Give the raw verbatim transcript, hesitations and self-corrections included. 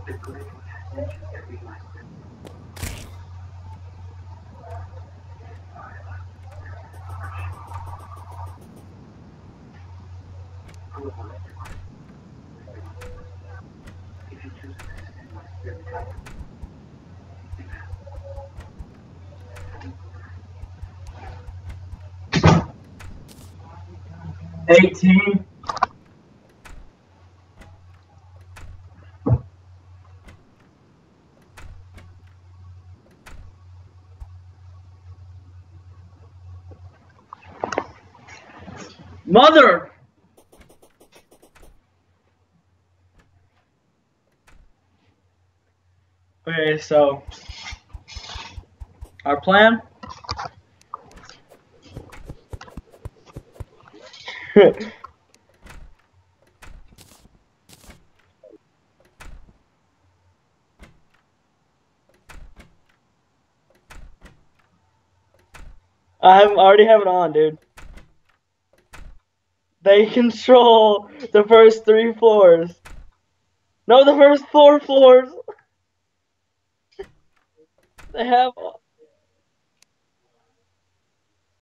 Eighteen. Mother! Okay, so our plan. I already have it on, dude. They control the first three floors. No, the first four floors. They have